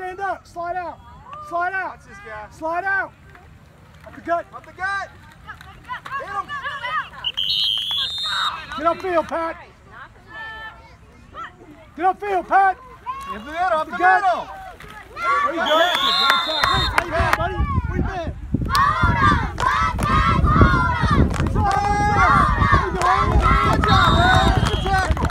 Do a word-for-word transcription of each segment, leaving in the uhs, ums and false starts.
stand up. Slide out. Slide out. Watch this guy. Slide out. Up the gut. Up the gut. Hit him. Get upfield, Pat. Get upfield, Pat. In the middle. Up the, the middle. There you go. How you been, buddy? Where you been? Hold on, Buckeyes, hold on. What's up? What's up? Good job, man. Good tackle.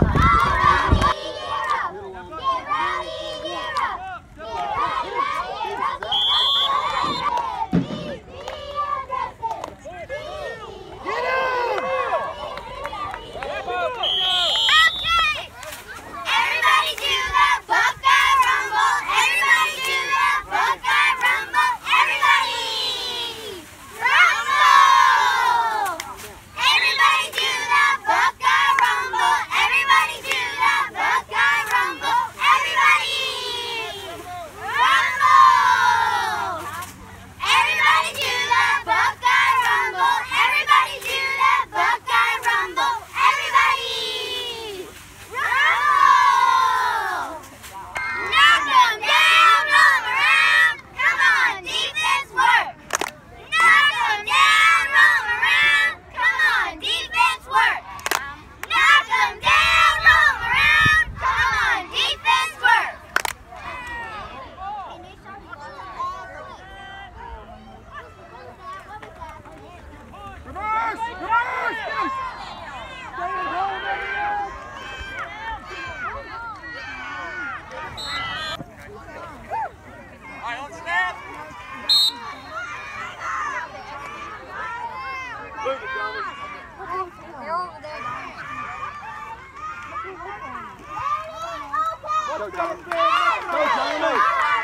Go, Jonathan. Go, Jonathan.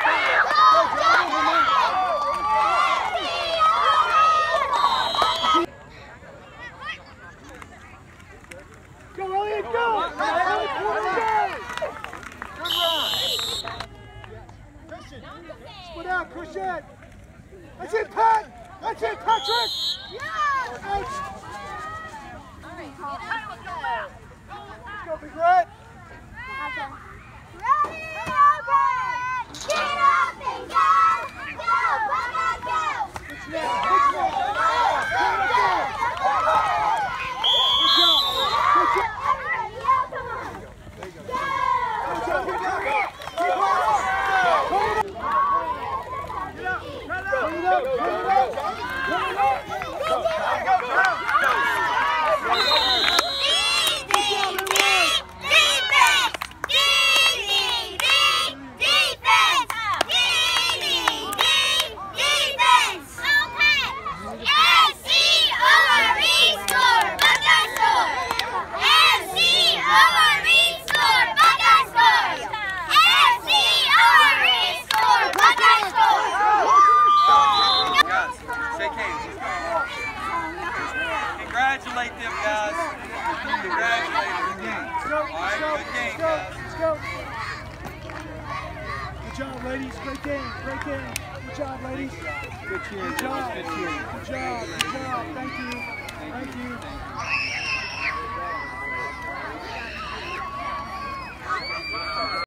Go, Elliot, go! Good run. Christian, split out, Christian. That's it, Pat. That's it, Patrick. Yeah. Ouch. Let's go, Big Red. Okay. Ready, open! Get up and go! Go, Buckeyes, go! Good snap, good snap. Good job. Good job. Good job. Congratulate them, guys. Congratulate them. All right, good game, guys. Let's go. Good job, ladies. Great game. Great game. Good job, ladies. Good cheer. Good job. Good cheer. Good job. Good job. Thank you. Thank you.